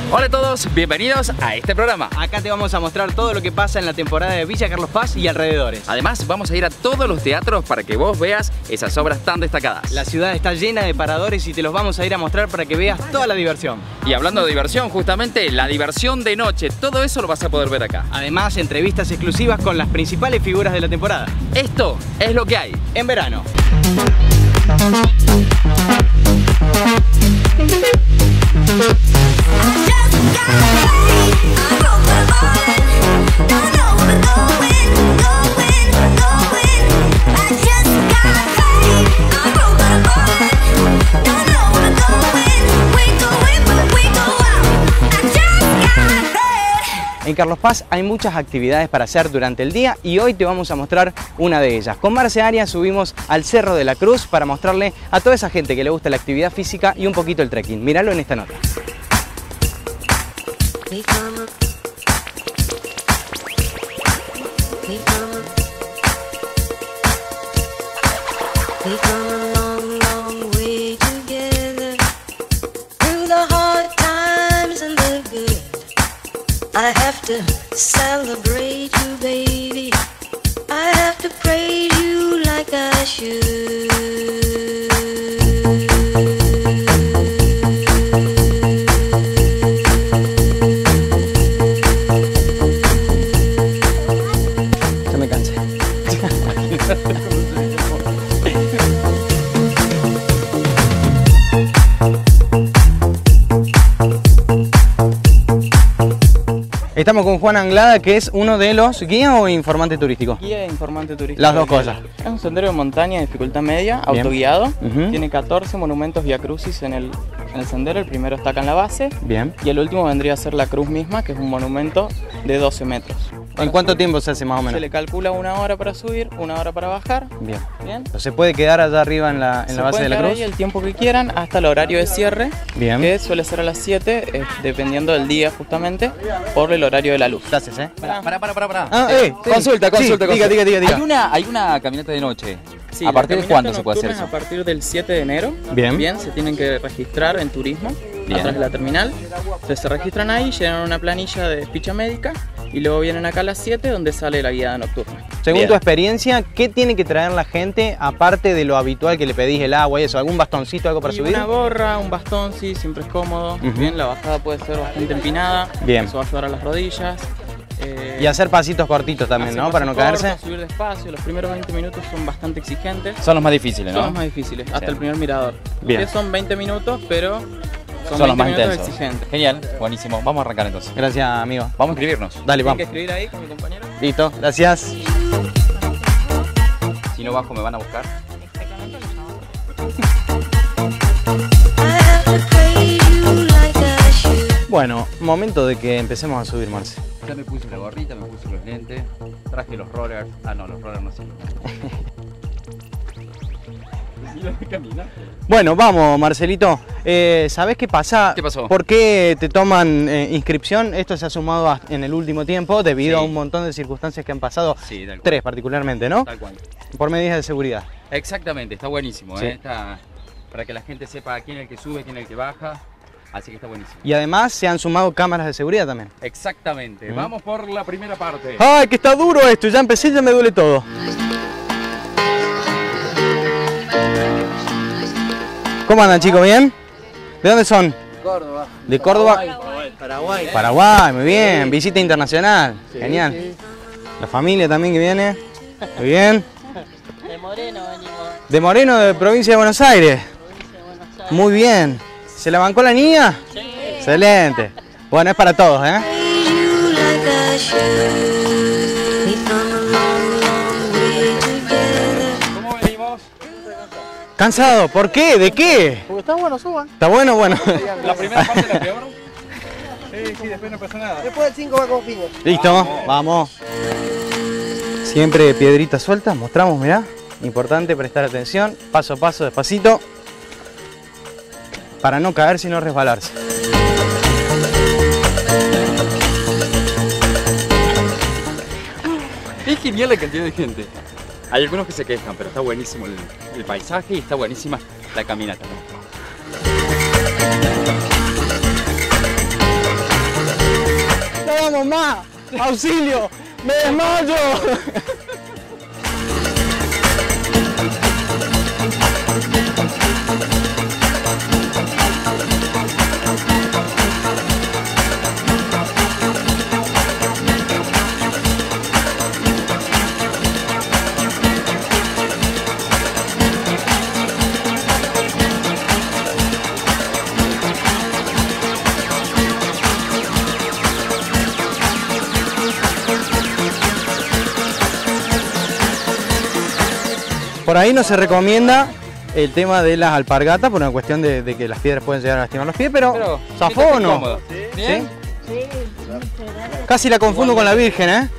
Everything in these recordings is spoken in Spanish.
Hola a todos, bienvenidos a este programa. Acá te vamos a mostrar todo lo que pasa en la temporada de Villa Carlos Paz y alrededores. Además, vamos a ir a todos los teatros para que vos veas esas obras tan destacadas. La ciudad está llena de paradores y te los vamos a ir a mostrar para que veas toda la diversión. Y hablando de diversión, justamente la diversión de noche, todo eso lo vas a poder ver acá. Además, entrevistas exclusivas con las principales figuras de la temporada. Esto es lo que hay en verano. En Carlos Paz hay muchas actividades para hacer durante el día y hoy te vamos a mostrar una de ellas. Con Marce Arias subimos al Cerro de la Cruz para mostrarle a toda esa gente que le gusta la actividad física y un poquito el trekking. Míralo en esta nota. I have to celebrate you, baby. I have to praise you like I should. Ya me cansé. Estamos con Juan Anglada, que es uno de los guías o informante turístico. Guía e informante turístico. Las dos cosas. Es un sendero de montaña de dificultad media, Bien. autoguiado. Ujú. Tiene 14 monumentos vía crucis en el sendero. El primero está acá en la base. Bien. Y el último vendría a ser la cruz misma, que es un monumento de 12 metros. ¿En cuánto tiempo se hace más o Se menos? le calcula 1 hora para subir, 1 hora para bajar. Bien. Bien. ¿Se puede quedar allá arriba en la Se base puede de la quedar cruz? ahí el tiempo que quieran hasta el horario de cierre, Bien. que suele ser a las 7, dependiendo del día justamente, por el horario de la luz. Gracias, ¿eh? Pará. Ah, Sí. Consulta. Diga. Hay una caminata de noche. Sí, ¿A partir las de cuándo caminatas se puede hacer nocturnas eso? A partir del 7 de enero. Bien. Se tienen que registrar en turismo Bien. atrás de la terminal. Entonces se registran ahí, llenan una planilla de ficha médica y luego vienen acá a las 7 donde sale la guiada nocturna. Según Bien. tu experiencia, ¿qué tiene que traer la gente aparte de lo habitual que le pedís, el agua y eso? ¿Algún bastoncito, algo para Y subir? una gorra, un bastón, sí, siempre es cómodo. Ujú. Bien, la bajada puede ser bastante empinada. Bien. Eso va a ayudar a las rodillas. Y hacer pasitos cortitos también, hacer ¿no? Para no pasos caerse. cortos, subir despacio. Los primeros 20 minutos son bastante exigentes. Son los más difíciles, Son ¿no? los más difíciles, hasta Sí. el primer mirador. Bien. Que son 20 minutos, pero Son los 20 más minutos intensos. exigentes. Genial, buenísimo. Vamos a arrancar entonces. Gracias, amigo. Vamos a inscribirnos. Dale, Tienen vamos. que escribir ahí con mi compañero. Listo, gracias. Si no bajo, me van a buscar. I have to praise you like I should. Bueno, momento de que empecemos a subir, Marce. Ya me puse la gorrita, me puse los lentes, traje los rollers. Ah, no, los rollers no sirven. Bueno, vamos, Marcelito. ¿Sabés qué pasa? ¿Qué pasó? ¿Por qué te toman inscripción? Esto se ha sumado en el último tiempo debido Sí. a un montón de circunstancias que han pasado. Sí, tal cual. 3 particularmente, ¿no? Tal cual. Por medidas de seguridad. Exactamente, está buenísimo, Sí. Está para que la gente sepa quién es el que sube, quién es el que baja. Así que está buenísimo. Y además se han sumado cámaras de seguridad también. Exactamente. Vamos por la primera parte. ¡Ay, que está duro esto! Ya empecé y ya me duele todo. ¿Cómo andan, chicos? ¿Bien? ¿De dónde son? Córdoba. ¿De Córdoba? Paraguay. Paraguay, muy bien. Visita internacional. Genial. La familia también que viene. Muy bien. De Moreno venimos, De Moreno, de provincia de Buenos Aires. provincia de Buenos Aires. Muy bien. ¿Se la bancó la niña? Sí. Excelente. Bueno, es para todos, ¿eh? Praise you like I should. We've come a long, long way together. ¿Cómo venimos? ¿Cansado? ¿Por qué? ¿De qué? Porque está bueno, suban. ¿Está bueno? Bueno. La primera parte la peor. Sí, después no pasa nada. Después del 5 va con piña. Listo, vamos. Siempre piedritas sueltas, mostramos, mirá. Importante prestar atención, paso a paso, despacito. Para no caer, sino resbalarse. Es genial la cantidad de gente. Hay algunos que se quejan, pero está buenísimo el paisaje y está buenísima la caminata, ¿no? podemos más! ¡Auxilio! ¡Me desmayo! Por ahí no se recomienda el tema de las alpargatas por una cuestión de que las piedras pueden llegar a lastimar los pies, pero ¿zafó o no? Cómodo. ¿Bien? ¿Sí? Casi la confundo con la Virgen, ¿eh?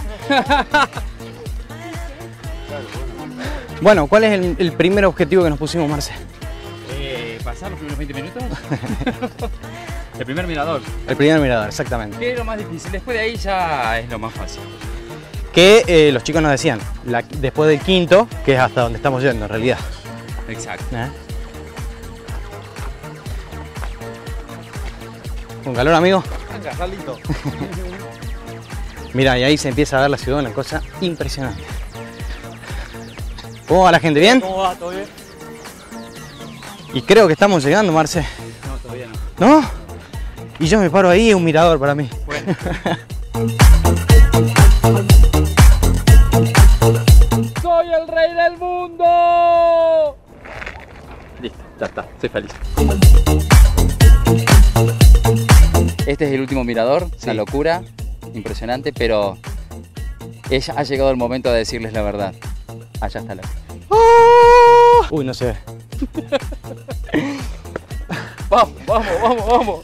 Bueno, ¿cuál es el primer objetivo que nos pusimos, Marce? ¿Pasar los primeros 20 minutos? El primer mirador. El primer mirador, exactamente. ¿Qué es lo más difícil? Después de ahí ya es lo más fácil. Que los chicos nos decían, después del quinto, que es hasta donde estamos yendo en realidad. Exacto. ¿Con calor, amigo? Está lindo. Mira, y ahí se empieza a ver la ciudad, una cosa impresionante. ¿Cómo va la gente? ¿Bien? ¿Cómo va? ¿Todo bien? Y creo que estamos llegando, Marce. No, todavía no. ¿No? Y yo me paro ahí, es un mirador para mí. Bueno. ¡Soy el rey del mundo! Listo, ya está, soy feliz. Este es el último mirador, Sí. una locura, impresionante, pero ha llegado el momento de decirles la verdad. Allá está la... Uy, no se ve. ¡Vamos, vamos, vamos, vamos!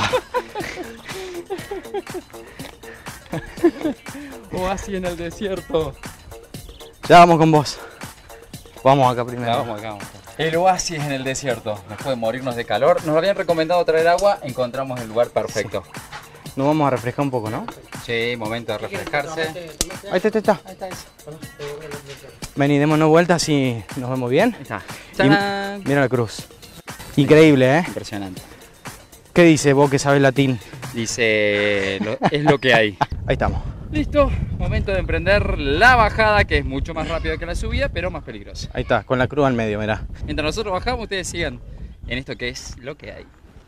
Oasis en el desierto. Ya vamos con vos. Vamos acá primero. Ya, vamos acá, vamos acá. El oasis en el desierto. Después de morirnos de calor, nos habían recomendado traer agua, encontramos el lugar perfecto. Nos vamos a refrescar un poco, ¿no? Sí, momento de refrescarse. Ahí está. Vení, démonos vuelta así nos vemos bien. Ahí está. Y ¡Tarán! mira la cruz. Increíble, ¿eh? Impresionante. ¿Qué dice vos que sabes latín? Dice, es lo que hay. Ahí estamos. Listo, momento de emprender la bajada, que es mucho más rápida que la subida, pero más peligrosa. Ahí está, con la cruz al medio, mirá. Mientras nosotros bajamos, ustedes sigan en esto que es lo que hay.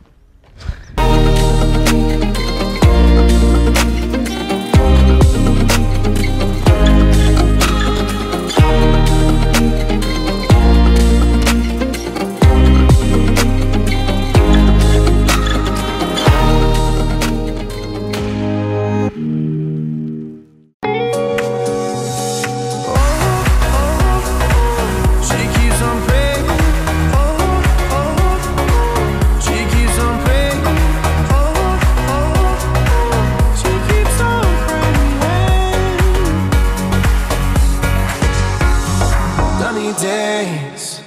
Days.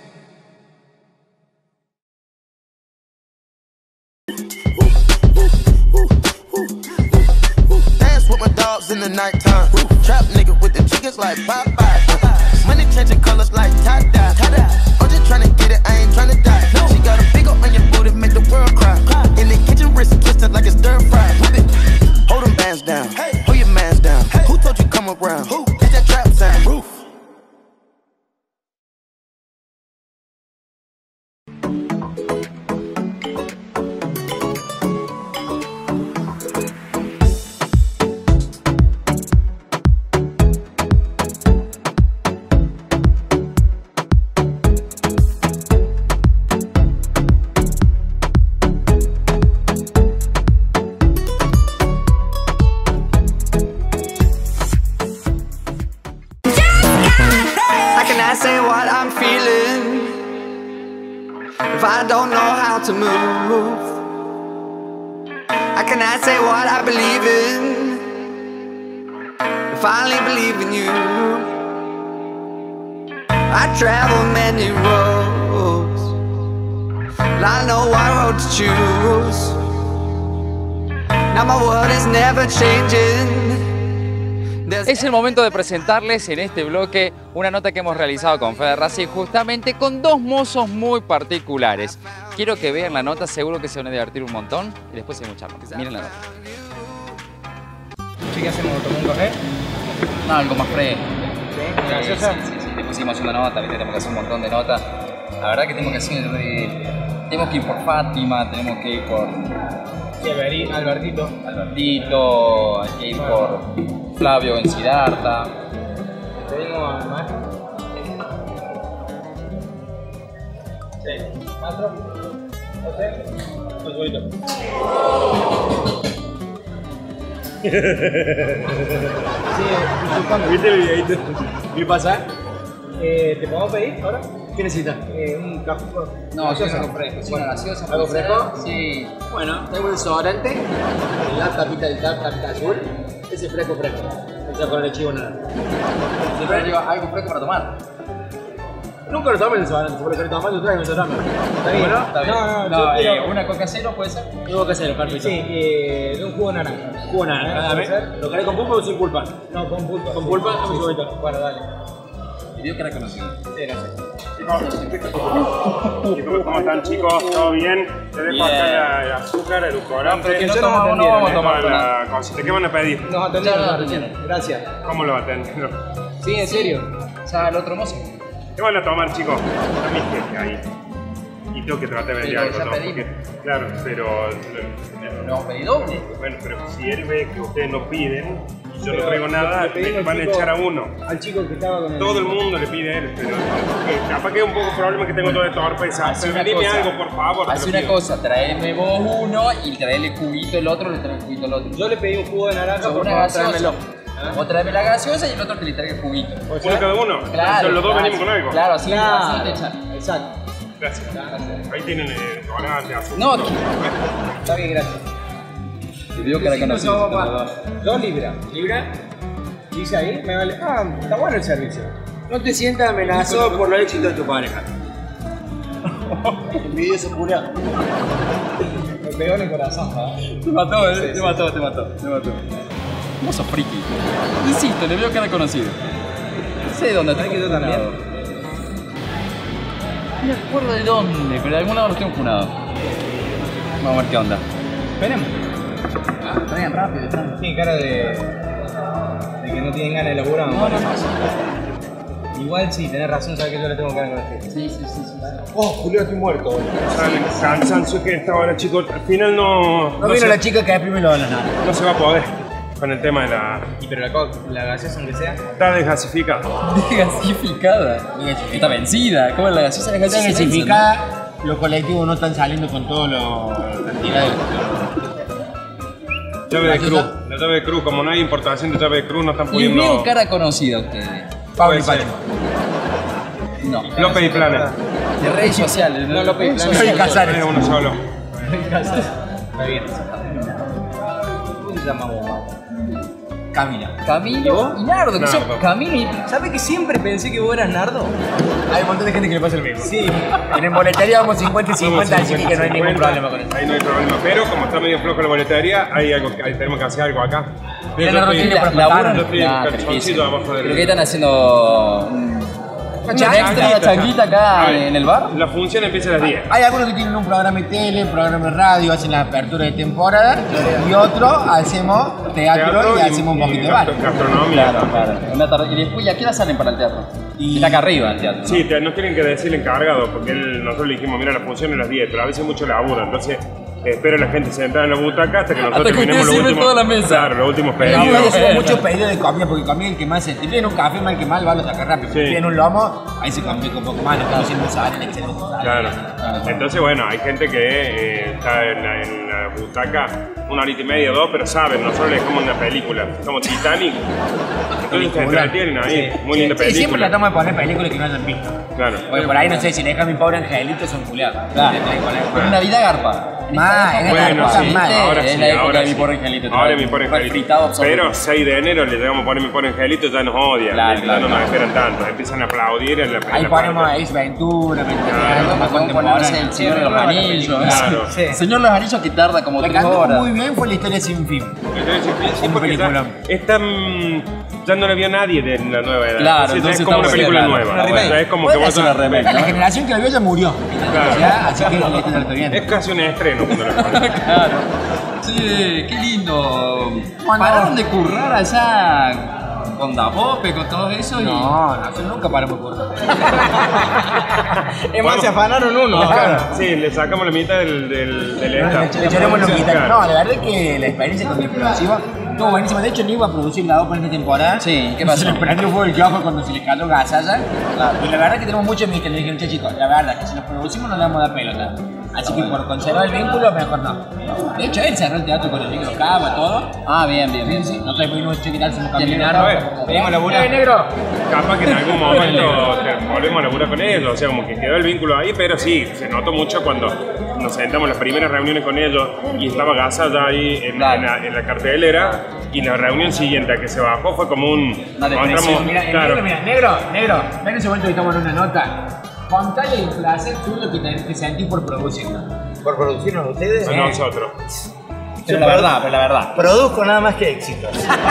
Dance with my dogs in the nighttime. Trap nigga with the chickens like Popeye. Money changing colors like tie-dye. I'm just tryna get it, I ain't tryna die. She got a big ol' on your booty, make the world cry. In the kitchen, wrist twisted like a stir fry. Hold them bands down, hold your mans down. Who told you come around? It's that trap sound. Say what I'm feeling if I don't know how to move? How can I say what I believe in if I only believe in you? I travel many roads, and I know what road to choose. Now my world is never changing. Es el momento de presentarles en este bloque una nota que hemos realizado con Fede Racing, justamente con dos mozos muy particulares. Quiero que vean la nota, seguro que se van a divertir un montón y después hay mucha nota. Miren la nota. Sí, ¿qué hacemos? ¿Tomamos un café? No, algo más fresco. ¿Sí? ¿Gaseosa? Sí, le pusimos una nota, ¿viste? Tenemos que hacer un montón de notas. La verdad que tenemos que hacer... tenemos que ir por Fátima, tenemos que ir por... Sí, Albertito. Albertito, hay que ir por Flavio en Siddhartha. ¿Pedimos más? Sí. ¿Cuatro? ¿José? Sí, disculpame. ¿Viste el videito? ¿Qué pasa? ¿Te podemos pedir ahora? ¿Qué necesitas? Un café. No, yo algo fresco. Sí, una gaseosa. ¿Algo puede ser. fresco? Sí. Bueno, tengo un desodorante, la tapita del tapita azul, ese fresco. No sea con el chivo nada. Siempre digo algo fresco para tomar. Nunca lo tomo el desodorante, por eso le tomas, lo traigo el desodorante. ¿Está bien? Está bien. No, yo quiero... una coca cero puede ser. Tengo que hacerlo, perfecto. Sí, de un jugo de naranja. Jugo de naranja, dame. ¿Lo querés con pulpa o sin pulpa? No, con pulpa. ¿Con pulpa? Dame un segundito. Bueno, dale. Y vio que era conocido. Sí, gracias. ¿Cómo están, chicos? ¿Todo bien? Te dejo acá el azúcar, el edulcorante. No vamos a tomar la cosita. ¿Qué van a pedir? Nos atendieron. Gracias. ¿Cómo lo atendieron? Sí, en serio. Ya el otro mozo. ¿Qué van a tomar, chicos? Está mi jefe ahí. Y tengo que tratar de vender Pero algo, ya ¿no? pedimos. Porque, claro, pero... No, pedí doble. Bueno, pero si él ve que ustedes no piden y yo Pero no traigo nada, le pedimos le van a al chico- echar a uno. Al chico que estaba con el... Todo el mundo le pide a él, pero capaz que es un poco problema que tengo todo de torpeza. Hace Pero una dime cosa. algo, por favor. te Haz lo una pido. cosa, traeme vos uno y traele juguito el otro, le trae el juguito el otro. Yo le pedí un jugo de naranja, por una favor, gaseosa. tráemelo. Vos traeme la gaseosa y el otro que le traiga el juguito. ¿Uno cada uno? Claro. Los dos claro, venimos con algo. Claro, así, así te Claro, echan. exacto. Gracias. Ahí tienen donante, azúcar. No, Está bien, gracias. te digo que era conocido. 2 libras. ¿Libra? Dice ahí, me vale. Ah, está bueno el servicio. No te sientas amenazado por los éxitos de tu pareja. Envidioso culiao. Me pegó en el corazón, ¿eh? Te mató, te mató. Vos sos friki. Insisto, le veo que era conocido. No sé dónde está. que yo también. No me acuerdo de dónde, pero de algún lado los tengo funado. Vamos a ver qué onda. Esperemos. Traigan rápido, Tiene cara de que no tienen ganas de laburar. No. Igual sí, tenés razón, sabes que yo le tengo ganas con este. Sí. Oh, Julio, estoy muerto. Salen cansancio que esta hora, chicos. Al final no No vino se, la chica que primero de la nada. no se va a poder con el tema de la... Y pero la gaseosa, aunque sea. Está desgasificada. Gasificada. Está vencida. ¿Cómo es la gaseosa? La Está gaseosa gasificada, los colectivos no están saliendo con todos los cantidades. Llave de cruz. La llave de cruz, como no hay importación de llave de cruz, no están Y pudiendo... veo cara conocida a ustedes. Pablo y Puede Pacho. ser. No. López y Plana. De redes sociales. No, López y Plana. Soy Casares. Es uno solo. Está bien. ¿Cómo se llama vos? Camila. Camilo y Nardo, que son Nardo. Camilo y... ¿Sabes que siempre pensé que vos eras Nardo? Hay un montón de gente que le pasa el mismo. Sí. En boletería vamos 50 y 50, así que no hay ningún problema con eso. Ahí no hay problema. Pero como está medio flojo la boletería, hay algo que tenemos que hacer algo acá. Mira, Yo Nardo estoy- tiene para laburan- contar. yo estoy en Nah, calzoncillo tristísimo. abajo del... ¿Pero qué están haciendo? ¿Una extra changuita acá A ver, en el bar? La función empieza a las 10. Hay algunos que tienen un programa de tele, un programa de radio, hacen la apertura de temporada, y otro hacemos teatro y hacemos un poquito de bar. Gastronomía. Claro. Una tarde. Y después, ¿y a qué hora salen para el teatro? Y- Está acá arriba el teatro. Sí, nos tienen que decir el encargado, porque nosotros le dijimos, mira, la función es a las 10, pero a veces mucho laburo, entonces espera a la gente sentada en la butaca hasta que nosotros Hasta que terminemos ustedes los sirven últimos... toda la mesa. Claro, los últimos Pero pedidos. igual hacemos muchos pedidos de comida, porque comida es el que más se te piden un café, mal que mal, va a lo sacar rápido. Sí. Si piden un lomo, ahí se complica un poco más, no estamos haciendo sal, excelente. Claro. Entonces, bueno, hay gente que está en la butaca 1 horita y media, 2, pero saben, nosotros le dejamos una película, como Titanic. Entonces se entretienen ahí, muy linda Sí, siempre película. tratamos de poner películas que no hayan visto. Claro. Porque por ahí, no sé, si le dejan mi pobre angelito, son culiados. Claro. Pero Navidad garpa. Más, en esta Bueno, época sí, más. ahora Es sí, la época ahora de mi sí. pobre angelito. Ahora es mi pobre Refritado angelito. absoluto. Pero 6 de enero le llegamos a poner mi pobre angelito, ya nos odian. Claro, ya claro, no nos claro. esperan tanto. Empiezan a aplaudir en la Ahí primera ponemos parte. Ace Ventura, Claro, podemos ponerse el Señor de los Anillos. Claro. Sí. Señor de los Anillos que tarda como La 3 cantó horas. muy bien, fue la historia sin fin. Entonces, sí, Un porque peliculón. ya no la vio nadie de la nueva edad. Claro, Entonces, entonces es como una está película bueno, nueva. claro. O sea, es como Puede que vos hacer una remake, La ¿no? generación que la vio ya murió. Claro. Ya, así que la estoy viendo. Es casi un estreno cuando la pones. Claro. Sí, qué lindo. ¿Pararon de currar allá con Dapope, con todo eso? No, nosotros nunca paramos de currar. Es más, se afanaron uno. Sí, le sacamos la mitad del staff. Le echaremos los mitad. No, la verdad es que la experiencia con Explosiva estuvo buenísima. De hecho, no iba a producir la OPA en esta temporada. Sí, ¿qué pasó? Se le prendió fuego el kiosco cuando se le cayó gasalla. Y la verdad es que tenemos mucho mister. Le dijeron, che chicos, la verdad es que si nos producimos no le vamos a dar pelota. Así que por conservar el vínculo, mejor no. De hecho, él cerró el teatro con el negro Cava, todo. Ah, bien, bien, bien. Sí, nosotros pudimos chequear si nos caminar. Venimos a laburar. Negro! Capaz que en algún momento volvemos a laburar con ellos, o sea, como que quedó el vínculo ahí, pero sí, se notó mucho cuando nos sentamos en las primeras reuniones con ellos y estaba Gasalla ahí en la cartelera, y la reunión siguiente a que se bajó fue como un... Mira, negro, ven un segundo que estamos en una nota. Contale el placer tuyo que sentí por producirnos. ¿Por producirnos ustedes? Nosotros. Pero la verdad. Produzco nada más que éxitos.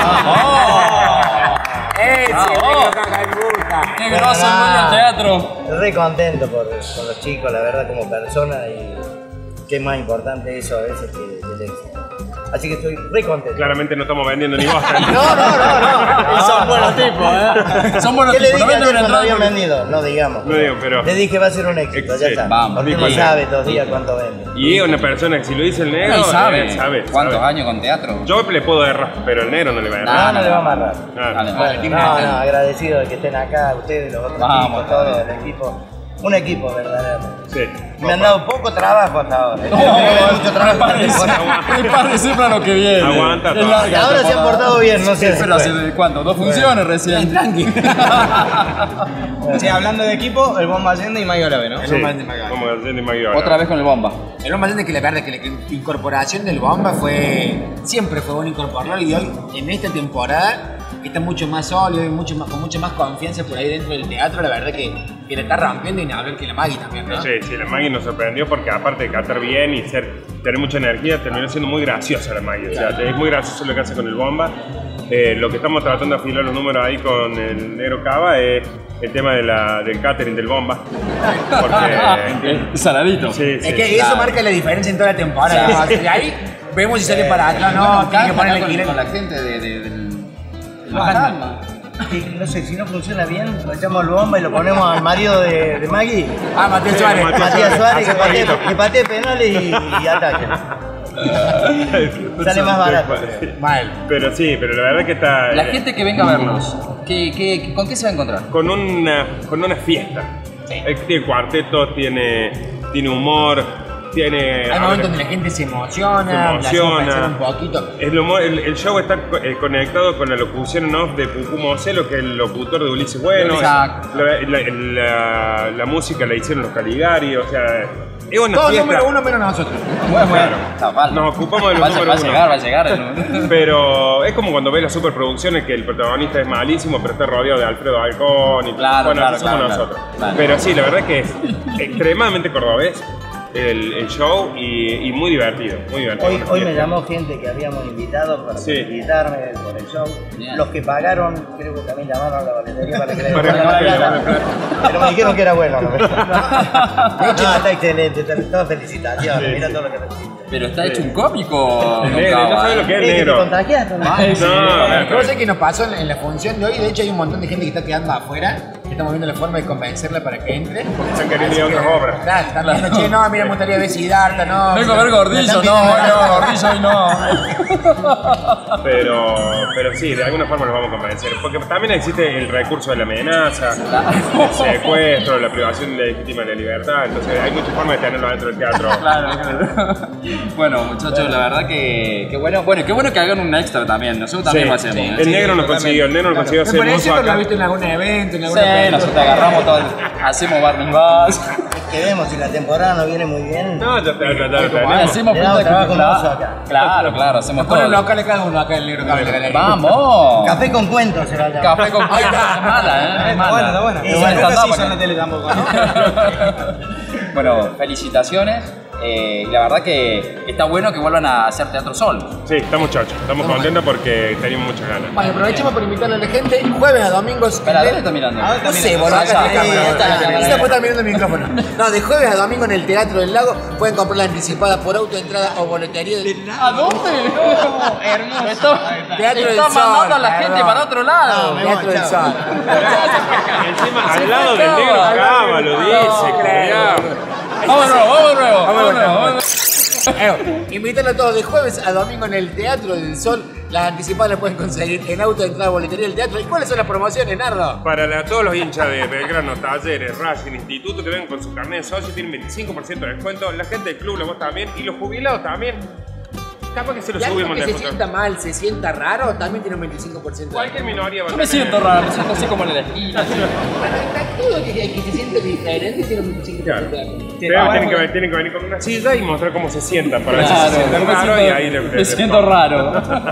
¡Qué grosso el dueño del teatro! Re contento con los chicos, la verdad, como persona, y qué más importante eso a veces que el éxito. Así que estoy re contento. Claramente no estamos vendiendo ni bosta. No. Son buenos tipos, Son buenos ¿Qué le tipos. dije antes cuando habían vendido? No digamos. No digo, pero... Le dije va a ser un éxito, ya está. Vamos. Porque no sabe todos los días cuánto vende. Y una persona que si lo dice el negro, sabe. ¿Cuántos años con teatro? Yo le puedo errar, pero el negro no le va a errar. No le va a amarrar. Claro. Agradecido de que estén acá, ustedes, los otros chicos, todo el equipo. Un equipo, verdaderamente. Sí. Me han dado poco trabajo hasta ahora. Mucho trabajo. Prepárese para lo que viene. Aguanta todo. Ahora se han portado bien, no sé. Pero hace ¿cuánto? 2 funciones recién. Tranqui. Sí, hablando de equipo, el Bomba Allende y Mario Grave, ¿no? Sí, como Allende y Mario Grave. Otra vez con el Bomba. El Bomba Allende, que la verdad es que la incorporación del Bomba siempre fue bueno incorporarlo, y hoy en esta temporada está mucho más sólido y con mucha más confianza por ahí dentro del teatro. La verdad que le está rompiendo, y nada hablar que la Maggie también, ¿no? Sí, la Maggie nos sorprendió porque aparte de cantar bien y tener mucha energía, terminó siendo muy graciosa la Maggie. O sea, es muy gracioso lo que hace con el Bomba. Lo que estamos tratando de afilar los números ahí con el negro Cava es el tema del catering del Bomba. Porque... Saladito. Sí, es que eso marca la diferencia en toda la temporada. Y ahí vemos si sale para atrás, no, tiene que ponerle con la gente del No sé, si no funciona bien, lo echamos al Bomba y lo ponemos al marido de Maggie. Matías Suárez. Matías Suárez, que patee penales y ataque. Sale más barato. Mal. Pero sí, pero la verdad que está... La gente que venga a verlos, ¿con qué se va a encontrar? Con una fiesta. Tiene cuarteto, tiene humor. Hay momentos donde la gente se emociona. Un poquito. El show está conectado con la locución en off de Pucú Moselo, que es el locutor de Ulises Bueno. Exacto. La música la hicieron los Caligari, o sea, es una todo fiesta. número uno menos nosotros. Claro. Nos ocupamos de los números uno. Va a llegar. Pero es como cuando ves las superproducciones que el protagonista es malísimo, pero está rodeado de Alfredo Alcón y claro, somos nosotros. Claro. Pero sí, la verdad es que es extremadamente cordobés el show y muy divertido. Hoy me llamó gente que habíamos invitado para felicitarme por el show. Bien. Los que pagaron, creo que también llamaron a la valetería para que le den plata. Pero me dijeron que era bueno. De hecho, está excelente, todas felicitaciones. Mira todo lo que recibiste. Pero está hecho un cómico. No sabes lo que es el negro. ¿Te contagiaste? No sé qué nos pasó en la función de hoy. De hecho, hay un montón de gente que está quedando afuera. Estamos viendo la forma de convencerla para que entre. Porque están queriendo ir a otras obras. Claro, están viendo, che, no, mira, me gustaría ver Siddhartha, no. Vengo a ver Gordillo, Gordillo y no. Pero sí, de alguna forma nos vamos a convencer. Porque también existe el recurso de la amenaza, el secuestro, la privación legítima de la libertad. Entonces hay muchas formas de tenerlo dentro del teatro. Claro. Bueno, muchachos, la verdad que bueno. Qué bueno que hagan un extra también. Nosotros también lo hacemos. El negro nos consiguió, hacer mucho acá. ¿Lo viste en algún evento, en alguna película? Nosotros agarramos todo, hacemos barnibas. Que vemos si la temporada no viene muy bien. No, ya hacemos trabajo acá. Claro, hacemos todo. Bueno, locales cada uno acá en el negro Cable. ¡Vamos! Café con cuentos se va a llamar. Café con cuentos, es mala, Está buena. Y nunca se hizo en la tele tampoco, ¿no? Bueno, felicitaciones. y la verdad que está bueno que vuelvan a hacer Teatro Sol. Sí, estamos chochos, estamos contentos porque teníamos muchas ganas. Bueno, aprovechemos por invitarle a la gente, jueves a domingos. Espera, ¿dónde está mirando? No sé, boludo, acá está mirando el micrófono. No, de jueves a domingo en el Teatro del Lago pueden comprar la anticipada por autoentrada o boletería del... ¿A dónde? No, hermoso. Teatro del Sol. Está mandando a la gente para otro lado. Teatro del Sol. Encima, al lado del negro Cava, lo dice, creo. Vamos de nuevo. Invitarlo a todos de jueves a domingo en el Teatro del Sol. Las anticipadas las pueden conseguir en auto de entrada boletería del teatro. ¿Y cuáles son las promociones, Nardo? Para todos los hinchas de Belgrano, Talleres, Racing, Instituto que vengan con su carnet de socio tienen 25% de descuento. La gente del club, vos también. Y los jubilados también. Capaz que se lo subimos que de se sienta mal, se sienta raro, también tiene un 25%. Cualquier minoría va a Yo me siento raro, me siento así como en la esquina. Todo que se siente diferente tiene un 25%. Claro. Pero tienen que venir con una silla y mostrar cómo se sientan para ver si se sienten raro y ahí me siento raro.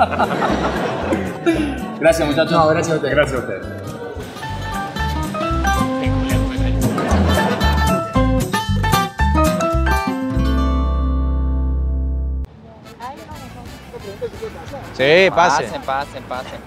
Gracias, muchachos. No, gracias a ustedes. Gracias a ustedes. Sí, pase. Pasen.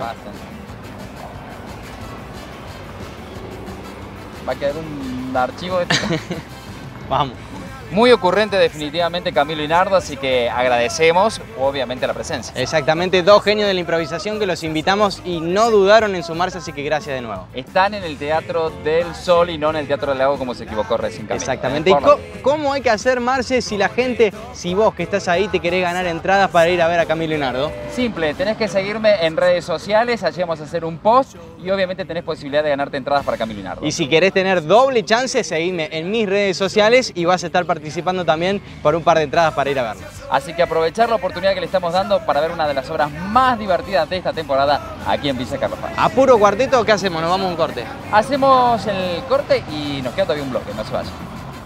Va a quedar un archivo de esto. Vamos. Muy ocurrente definitivamente Camilo y Nardo, así que agradecemos obviamente la presencia. Exactamente, dos genios de la improvisación que los invitamos y no dudaron en sumarse, así que gracias de nuevo. Están en el Teatro del Sol y no en el Teatro del Lago como se equivocó recién Camilo. Exactamente. ¿Y cómo hay que hacer, Marce, si la gente, si vos que estás ahí te querés ganar entradas para ir a ver a Camilo y Nardo? Simple, tenés que seguirme en redes sociales, allí vamos a hacer un post y obviamente tenés posibilidad de ganarte entradas para Camilo y Nardo. Y si querés tener doble chance, seguime en mis redes sociales y vas a estar participando también por un par de entradas para ir a verlos. Así que aprovechar la oportunidad que le estamos dando para ver una de las obras más divertidas de esta temporada aquí en Villa Carlos Paz. ¿A puro cuarteto o qué hacemos? ¿Nos vamos a un corte? Hacemos el corte y nos queda todavía un bloque, no se vaya.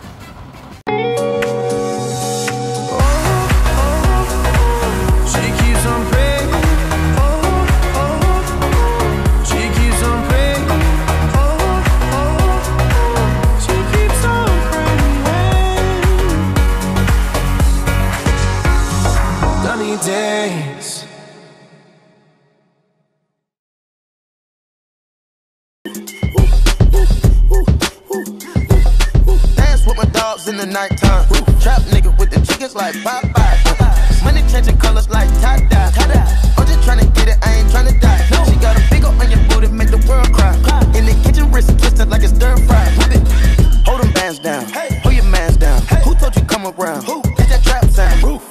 Days. Dance with my dogs in the nighttime. Trap nigga with the chickens like Popeye. Money changing colors like tie-dye. I'm just trying to get it, I ain't trying to die. She got a big on your booty, make the world cry. In the kitchen, wrist twist it like it's stir fry. Hold them bands down, hold your mans down. Who told you come around? Get that trap sound. Roof.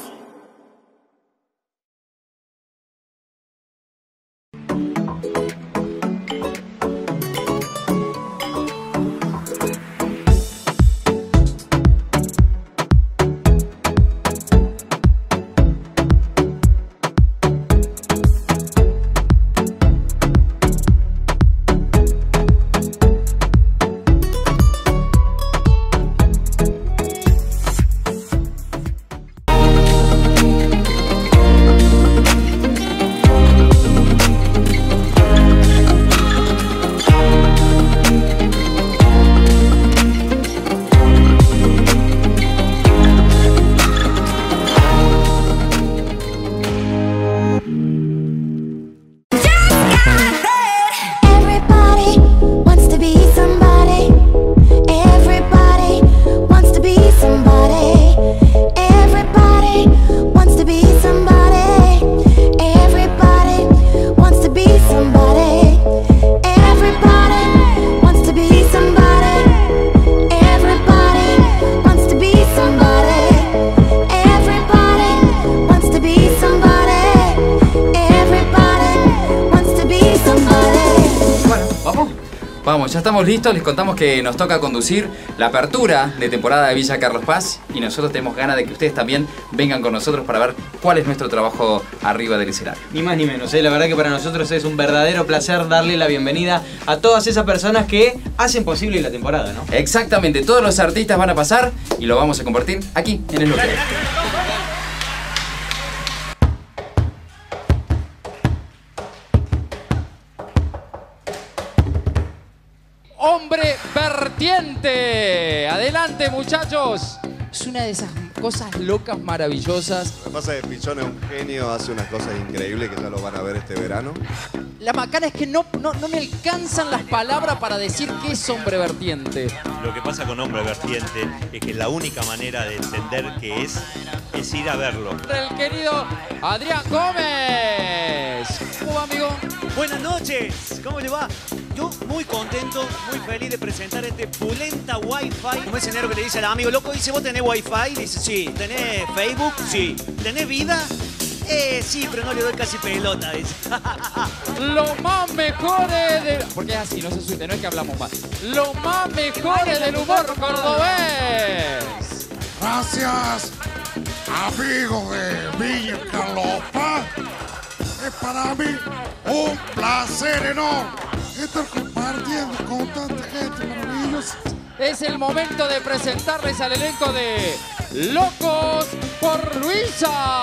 Vamos, ya estamos listos, les contamos que nos toca conducir la apertura de temporada de Villa Carlos Paz y nosotros tenemos ganas de que ustedes también vengan con nosotros para ver cuál es nuestro trabajo arriba del escenario. Ni más ni menos, la verdad que para nosotros es un verdadero placer darle la bienvenida a todas esas personas que hacen posible la temporada, ¿no? Exactamente, todos los artistas van a pasar y lo vamos a compartir aquí en el bloque. Hombre vertiente. Adelante, muchachos. Es una de esas cosas locas, maravillosas. Lo que pasa es que Pichón es un genio, hace unas cosas increíbles que ya lo van a ver este verano. La macana es que no me alcanzan las palabras para decir qué es Hombre Vertiente. Lo que pasa con Hombre Vertiente es que la única manera de entender qué es ir a verlo. El querido Adrián Gómez. ¿Cómo va, amigo? Buenas noches, ¿cómo le va? Yo muy contento, muy feliz de presentar este Pulenta Wi-Fi. Como ese negro que le dice al amigo, loco, dice, ¿vos tenés Wi-Fi? Dice, sí. ¿Tenés Facebook? Sí. ¿Tenés vida? Sí, pero no le doy casi pelota, dice. Lo más mejores de... Porque es así, no se asuste, no es que hablamos más. Lo más mejores del humor cordobés. Gracias, amigos de Villa Carlos Paz. Es para mí un placer enorme estar compartiendo con tanta gente maravillosa. Es el momento de presentarles al elenco de Locos por Luisa.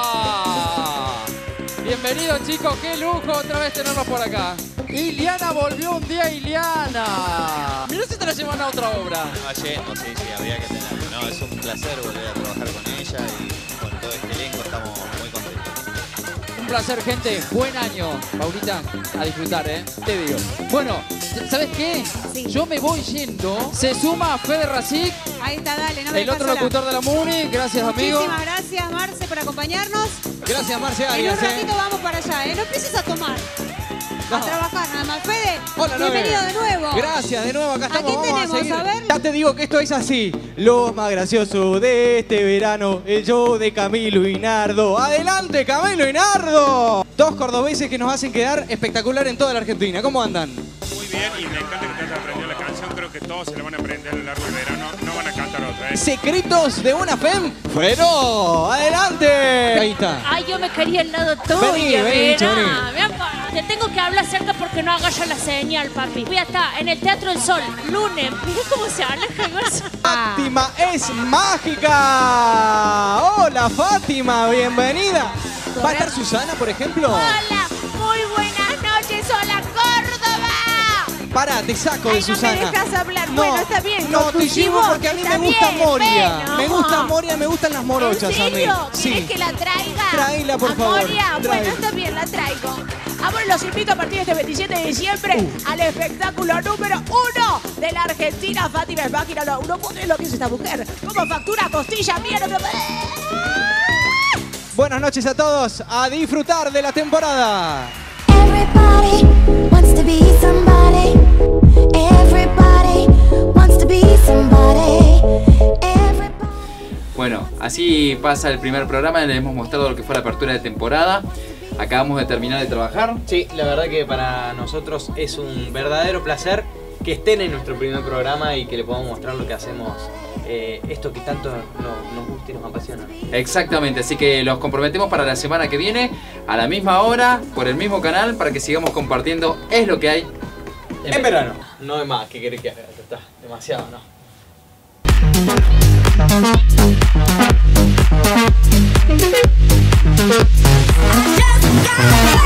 Bienvenidos, chicos, qué lujo otra vez tenerlos por acá. Iliana volvió un día, Iliana. Mirá si te la llevan a otra obra. Yendo, sí, habría que tenerlo. No, es un placer volver a trabajar con ella y con todo este elenco estamos muy contentos. Un placer, gente. Buen año, Paulita. A disfrutar, te digo. Bueno, ¿sabes qué? Sí. Yo me voy yendo. Se suma Fede Racic. Ahí está, dale, no me el otro locutor de la MUNI. Gracias, amigo. Muchísimas gracias, Marce, por acompañarnos. Gracias, Marce En Arias. un ratito vamos para allá, No empieces a tomar. A trabajar nada más. Fede, hola, bienvenido de nuevo. Gracias, de nuevo, acá estamos. ¿A quién tenemos? A ver. Ya te digo que esto es así. Lo más gracioso de este verano, el show de Camilo y Nardo. ¡Adelante, Camilo y Nardo! Dos cordobeses que nos hacen quedar espectacular en toda la Argentina. ¿Cómo andan? Muy bien, y me encanta que te hayas aprendido la canción. Creo que todos se la van a aprender a lo largo del verano. No van a cantar otra, Secretos de una FEM. ¡Fueron! ¡Adelante! Ahí está. Ay, yo me quería al lado tuyo. Vení, te tengo que hablar cerca porque no haga yo la señal, papi. Voy a estar en el Teatro del Sol, lunes. Mira cómo se habla, Jagoso. Fátima es mágica. Hola, Fátima, bienvenida. ¿Va a estar Susana, por ejemplo? Hola, muy buenas noches. Hola, Córdoba. Pará, te saco de Susana. No me dejas hablar. No, bueno, está bien. No, te llevo porque a mí me gusta Moria. Bueno. Me gusta Moria, me gustan las morochas. ¿En serio? A mí. ¿Quieres Sí. que la traiga? Tráela, por favor. Moria, Tráela. bueno, está bien, la traigo. Amor, los invito a partir de este 27 de diciembre al espectáculo número 1 de la Argentina. Fátima es máquina. No puede lo que es esta mujer. Como factura costilla, mira, no me... Buenas noches a todos. A disfrutar de la temporada. Everybody wants to be somebody. Everybody wants to be somebody. Bueno, así pasa el primer programa. Les hemos mostrado lo que fue la apertura de temporada. Acabamos de terminar de trabajar. Sí, la verdad que para nosotros es un verdadero placer que estén en nuestro primer programa y que le podamos mostrar lo que hacemos, esto que tanto nos gusta y nos apasiona. Exactamente, así que los comprometemos para la semana que viene, a la misma hora, por el mismo canal, para que sigamos compartiendo Es lo que hay en verano. No hay más, ¿qué querés que haga? Está demasiado, ¿no? Just got